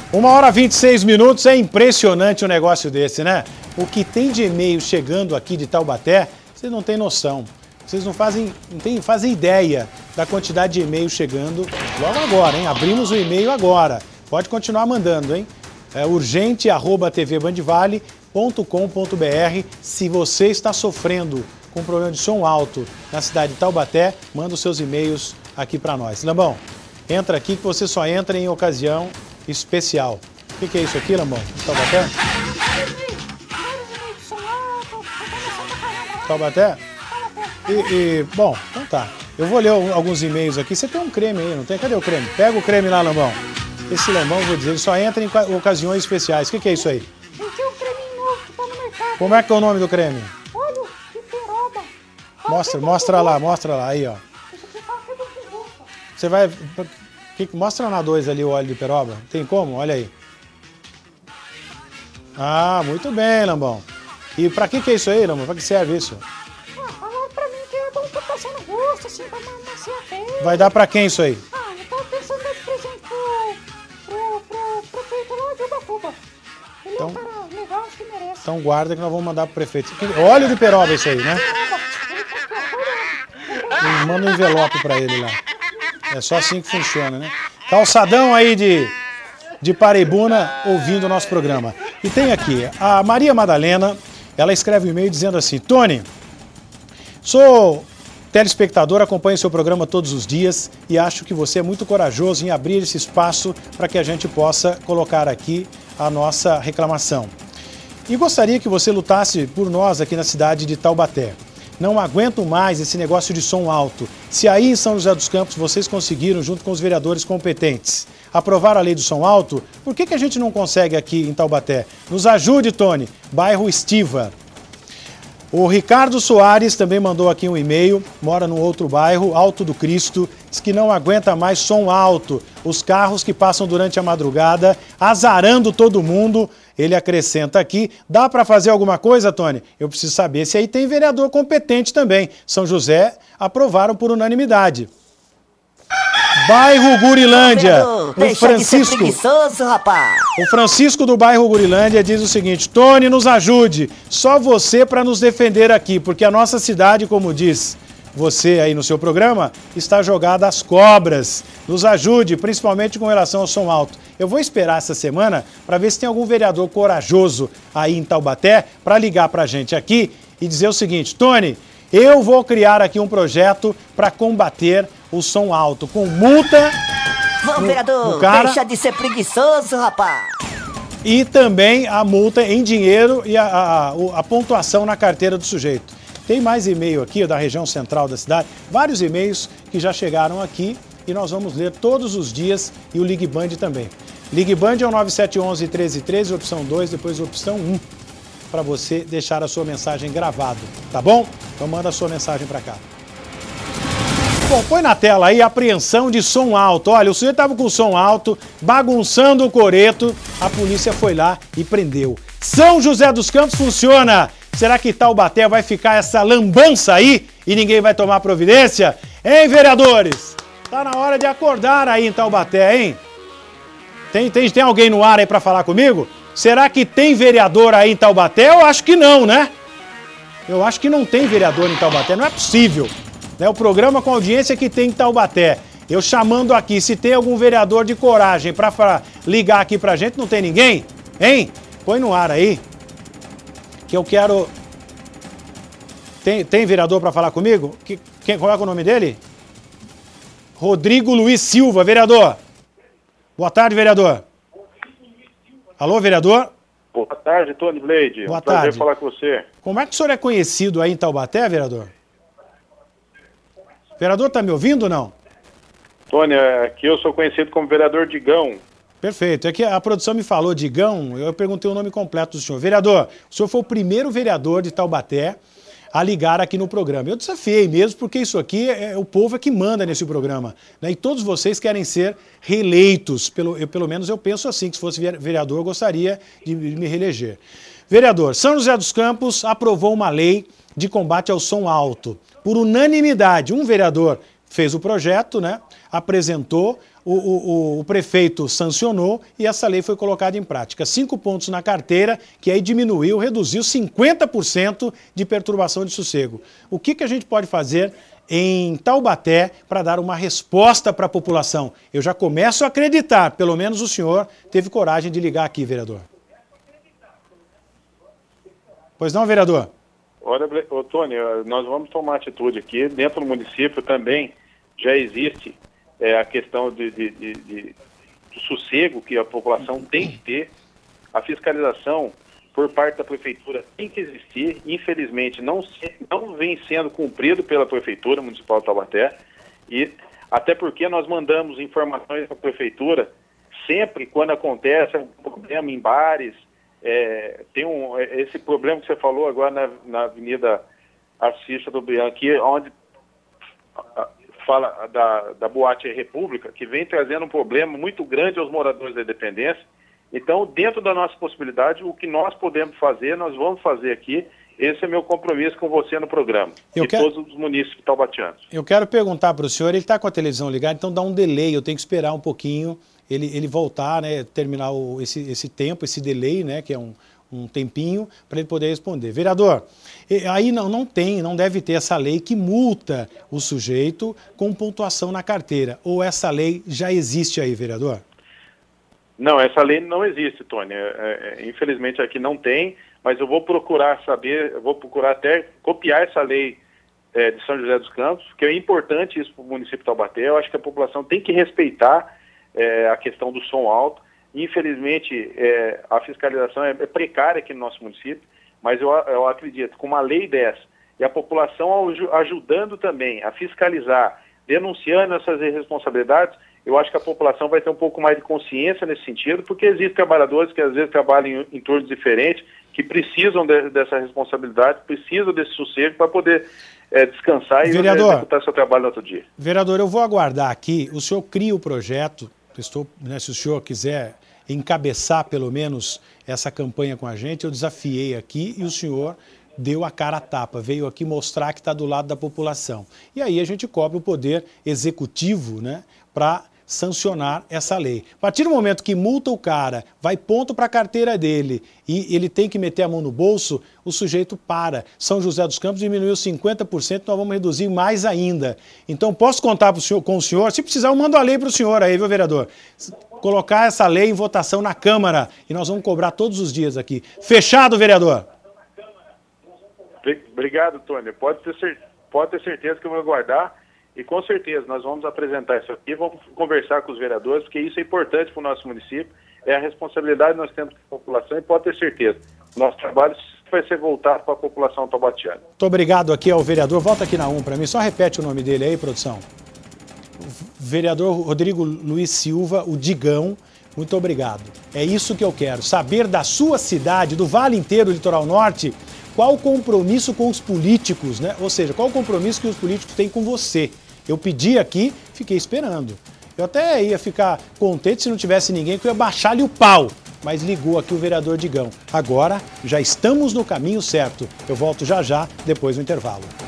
1h26, é impressionante um negócio desse, né? O que tem de e-mail chegando aqui de Taubaté, vocês não têm noção. Vocês não fazem ideia da quantidade de e-mail chegando logo agora, hein? Abrimos o e-mail agora. Pode continuar mandando, hein? É urgente@tvbandvale.com.br. Se você está sofrendo com problema de som alto na cidade de Taubaté, manda os seus e-mails aqui para nós. Lambão, entra aqui que você só entra em ocasião especial. O que é isso aqui, Lambão? Taubaté? Taubaté? Bom, então tá. Eu vou ler alguns e-mails aqui. Você tem um creme aí, não tem? Cadê o creme? Pega o creme lá, Lambão. Esse Lambão, vou dizer, ele só entra em ocasiões especiais. O que é isso aí? Esse é um creme novo que tá no mercado. Como é que é o nome do creme? Óleo de peroba. Mostra lá, aí, ó. Você vai... Mostra na 2 ali o óleo de peroba. Tem como? Olha aí. Ah, muito bem, Lambão. E pra que é isso aí, Lambão? Pra que serve isso? Falaram pra mim que é bom pra passar no rosto, assim, pra amaciar a pele. Vai dar pra quem isso aí? Eu tava pensando em dar de presente pro prefeito lá de Ubatuba. Ele é um cara legal, acho que merece. Então guarda que nós vamos mandar pro prefeito. Óleo de peroba isso aí, né? Manda um envelope pra ele lá. É só assim que funciona, né? Calçadão aí de Paraibuna ouvindo o nosso programa. E tem aqui, a Maria Madalena, ela escreve um e-mail dizendo assim: Tony, sou telespectador, acompanho seu programa todos os dias e acho que você é muito corajoso em abrir esse espaço para que a gente possa colocar aqui a nossa reclamação. E gostaria que você lutasse por nós aqui na cidade de Taubaté. Não aguento mais esse negócio de som alto. Se aí em São José dos Campos vocês conseguiram, junto com os vereadores competentes, aprovar a lei do som alto, por que a gente não consegue aqui em Taubaté? Nos ajude, Tony. Bairro Estiva. O Ricardo Soares também mandou aqui um e-mail, mora no outro bairro, Alto do Cristo, diz que não aguenta mais som alto. Os carros que passam durante a madrugada, azarando todo mundo. Ele acrescenta aqui, dá para fazer alguma coisa, Tony? Eu preciso saber se aí tem vereador competente também. São José aprovaram por unanimidade. Bairro Gurilândia, o Francisco. O Francisco do bairro Gurilândia diz o seguinte: Tony, nos ajude, só você para nos defender aqui, porque a nossa cidade, como diz você aí no seu programa, está jogada às cobras. Nos ajude, principalmente com relação ao som alto. Eu vou esperar essa semana para ver se tem algum vereador corajoso aí em Taubaté para ligar para a gente aqui e dizer o seguinte: Tony, eu vou criar aqui um projeto para combater o som alto, com multa. Vamos, vereador, deixa de ser preguiçoso, rapaz. E também a multa em dinheiro e a pontuação na carteira do sujeito. Tem mais e-mail aqui da região central da cidade, vários e-mails que já chegaram aqui e nós vamos ler todos os dias, e o Ligue Band também. Ligue Band é o 9711-1313, opção 2, depois opção 1, para você deixar a sua mensagem gravada, tá bom? Então manda a sua mensagem para cá. Bom, põe na tela aí apreensão de som alto. Olha, o sujeito estava com som alto, bagunçando o coreto, a polícia foi lá e prendeu. São José dos Campos funciona. Será que Taubaté vai ficar essa lambança aí e ninguém vai tomar providência? Hein, vereadores? Tá na hora de acordar aí em Taubaté, hein? Tem alguém no ar aí para falar comigo? Será que tem vereador aí em Taubaté? Eu acho que não, né? Eu acho que não tem vereador em Taubaté, não é possível. O programa com audiência que tem em Taubaté. Eu chamando aqui, se tem algum vereador de coragem para ligar aqui pra gente, não tem ninguém? Hein? Põe no ar aí. Que eu quero... Tem vereador para falar comigo? Qual é o nome dele? Rodrigo Luiz Silva, vereador. Boa tarde, vereador. Alô, vereador? Boa tarde, Tony Bleide. Boa tarde. Prazer falar com você. Como é que o senhor é conhecido aí em Taubaté, vereador? Vereador, tá me ouvindo ou não? Tony, aqui eu sou conhecido como vereador Digão. Perfeito. É que a produção me falou Digão, eu perguntei o nome completo do senhor. Vereador, o senhor foi o primeiro vereador de Taubaté a ligar aqui no programa. Eu desafiei mesmo, porque isso aqui o povo é que manda nesse programa, né? E todos vocês querem ser reeleitos. Pelo menos eu penso assim, que se fosse vereador eu gostaria de me reeleger. Vereador, São José dos Campos aprovou uma lei de combate ao som alto. Por unanimidade, um vereador fez o projeto, né? Apresentou, o prefeito sancionou e essa lei foi colocada em prática. 5 pontos na carteira, que aí reduziu 50% de perturbação de sossego. O que a gente pode fazer em Taubaté para dar uma resposta para a população? Eu já começo a acreditar, pelo menos o senhor teve coragem de ligar aqui, vereador. Pois não, vereador? Olha, Tony, nós vamos tomar atitude aqui. Dentro do município também já existe a questão do sossego que a população tem que ter. A fiscalização por parte da prefeitura tem que existir. Infelizmente, não vem sendo cumprido pela prefeitura municipal de Taubaté. E até porque nós mandamos informações para a prefeitura sempre quando acontece um problema em bares. Tem esse problema que você falou agora na Avenida Assis Chateaubriand, aqui, onde fala da Boate República, que vem trazendo um problema muito grande aos moradores da Independência. Então, dentro da nossa possibilidade, o que nós podemos fazer, nós vamos fazer aqui. Esse é meu compromisso com você no programa, todos os munícipes taubatianos. Eu quero perguntar para o senhor, ele está com a televisão ligada, então dá um delay, eu tenho que esperar um pouquinho ele voltar, né, terminar esse tempo, esse delay, né, que é um tempinho, para ele poder responder. Vereador, aí não deve ter essa lei que multa o sujeito com pontuação na carteira. Ou essa lei já existe aí, vereador? Não, essa lei não existe, Tony. Infelizmente aqui não tem, mas eu vou procurar saber, eu vou procurar até copiar essa lei de São José dos Campos, que é importante isso para o município de Taubaté. Eu acho que a população tem que respeitar a questão do som alto. Infelizmente, a fiscalização é precária aqui no nosso município, mas eu acredito que com uma lei dessa e a população ajudando também a fiscalizar, denunciando essas irresponsabilidades, eu acho que a população vai ter um pouco mais de consciência nesse sentido, porque existem trabalhadores que às vezes trabalham em turnos diferentes, que precisam dessa responsabilidade, precisam desse sossego para poder descansar e executar seu trabalho no outro dia. Vereador, eu vou aguardar aqui, o senhor cria o projeto, se o senhor quiser encabeçar pelo menos essa campanha com a gente, eu desafiei aqui e o senhor deu a cara a tapa, veio aqui mostrar que está do lado da população. E aí a gente cobra o poder executivo, né, para sancionar essa lei. A partir do momento que multa o cara, vai ponto para a carteira dele e ele tem que meter a mão no bolso, o sujeito para. São José dos Campos diminuiu 50%, nós vamos reduzir mais ainda. Então posso contar com o senhor, se precisar eu mando a lei para o senhor aí, viu, vereador? Colocar essa lei em votação na Câmara e nós vamos cobrar todos os dias aqui. Fechado, vereador? Obrigado, Tony. Pode ter certeza que eu vou aguardar. E com certeza nós vamos apresentar isso aqui, vamos conversar com os vereadores, porque isso é importante para o nosso município, é a responsabilidade que nós temos com a população e pode ter certeza, nosso trabalho vai ser voltado para a população taubatiana. Muito obrigado aqui ao vereador, volta aqui na 1 para mim, só repete o nome dele aí, produção. Vereador Rodrigo Luiz Silva, o Digão, muito obrigado. É isso que eu quero, saber da sua cidade, do Vale inteiro do Litoral Norte, qual o compromisso com os políticos, né? Ou seja, qual o compromisso que os políticos têm com você. Eu pedi aqui, fiquei esperando. Eu até ia ficar contente se não tivesse ninguém, que eu ia baixar-lhe o pau. Mas ligou aqui o vereador Digão. Agora já estamos no caminho certo. Eu volto já, depois do intervalo.